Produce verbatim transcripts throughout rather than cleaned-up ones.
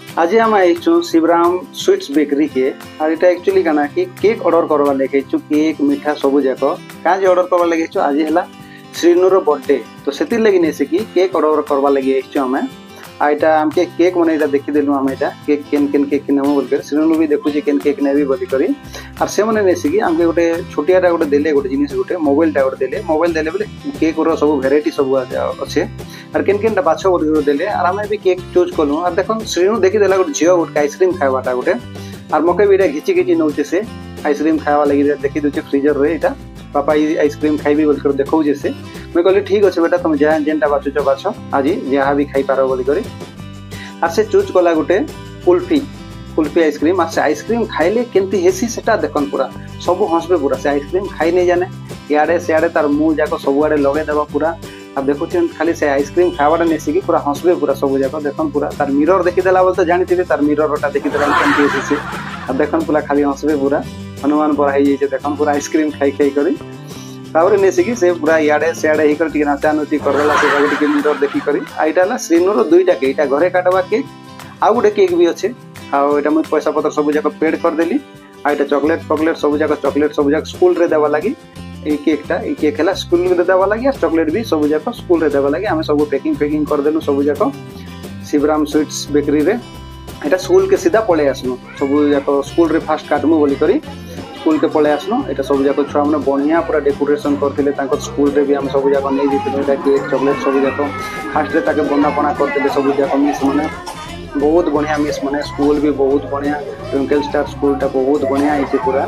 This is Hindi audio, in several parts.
आज आम आईचु शिवराम स्वीट्स बेकरी के और इटा एक्चुअली काना कि केक ऑर्डर करवा लगे केक मिठा सब जाक कहाँ ऑर्डर करवा लगे आज है श्रीनुर बर्थडे तो से लगी नहीं कि केक ऑर्डर करवा लगे आम आईटा आमके केक मैंने यहाँ देखीदेलु आम यहाँ केक केन केन केक नेमु बोलिक श्रीनु भी देखुँ केन केक नेबी बोलिक और से मैंने नहीं आमके गोटे छोटियाटा गोटे देले गोटे जिनिस गोटे मोबाइलटा गोटे देले मोबाइल देले बोले केक रो सब भेराइटी सब अच्छे और केन केनटा बाछ बोलिक देले और आम भी केक चूज कलु और देख श्रीनु देखीदेला गोटे झील गोटे आइसक्रीम खावाटा गोटे और मके भी घिची घिची नौचे से आइसक्रीम खावा लगे देखी दूचे फ्रिजर रे यहाँ पापा ये आइसक्रीम खाइबी बोलिक देखा से मुझे कहली ठीक अच्छे बेटा तुम जहाँ जेनटा बाछुच बाछ आज जहाँ भी खाई पार बोलिक और से चूज कला गोटे कुल्फी कुल्फी आइसक्रीम और से आइसक्रीम खाइले केमती हेसी सेटा देखन पूरा सब हंसबे पूरा से आइसक्रीम खाई नहीं जाने इे सियाड़े तार मुँह जाक सबुआड़े लगेदेव पूरा अब देखुं खाली से आइसक्रीम खावाटा नहीं पूरा हंसबे पूरा सब जाक देखन पूरा तार मिरर देखीदेला बोलते जानी तार मिररटा देखीदेला केमती हेसी अब देखन पूरा खाली हंसबे पूरा हनुमान परा हो जाए देखन पूरा आइसक्रीम खाई खाई करी तापर नहीं से पूरा इे सियाड़े ही कर नाचानुची करदेला से मिरर देखी करी आईटा श्रीनुर दुईटा केक यहाँ घरे काटवा केक आउ गोटे केक भी अच्छे आईटा मुझे पैसा पतर सब जाक पेड करदेली आईटा चॉकलेट फकलेट सब जाक चॉकलेट सब जाक स्कूल रे देवा लगी ये केकटा ये केक है स्कूल रे देवा लगी और चॉकलेट भी सब जाक स्कूल रे देवा लगी आम सब पैकिंग पैकिंग करदेलु सब जाक शिवराम स्वीट्स बेकरी रे यहाँ स्कूल के सीधा पलि आसनु सब जाक स्कूल रे फास्ट काटमु बोली करी स्कूल के पलि आसनु यहाँ सब जाक छुआ मैंने बढ़िया पूरा डेकोरेशन करते स्कूल रे भी आम सब जाक नहीं जाते केक चॉकलेट सब जाक फास्ट रे ताके बंदापना करते सब जाक मिस मैंने बहुत बढ़िया मिस मैंने स्कूल भी बहुत बढ़िया ट्विंकल स्टार स्कूलटा बहुत बढ़िया है पूरा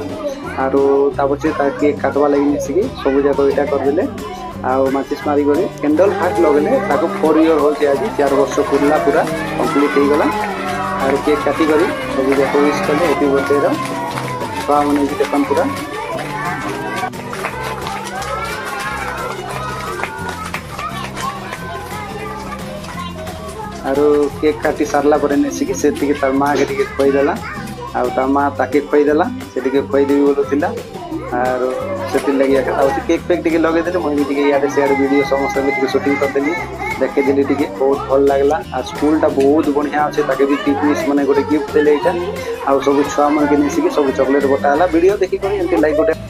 और पचे केक काटवा लगी मिसिकी सब जाक यहाँ करदे आउ माचिस मारिक कैंडल फास्ट लगेले फोर इयर हो आज चार वर्ष पूरा पूरा कम्प्लीट हो गला और केक काटिक सब जाक विश कले हैप्पी बर्थडे छुआ मैंने देखन पूरा और केक काटी सारला नहीं से तार माँ के खुईदेला आ माँ ताके खुईदेला से खुईदेवी बोलूला और से लगे केक फेक टे लगे मुझे इे सियाड़े वीडियो समस्त शूटिंग करदेली देखेदेली टे बहुत भल लगला और स्कूलटा बहुत बढ़िया अच्छे ताके भी टिपमिस मैंने गोटे गिफ्ट देले यहाँ आउ सब छुआ मन के नहीं सब चॉकलेट बटाला वीडियो देखिक लाइक गोटे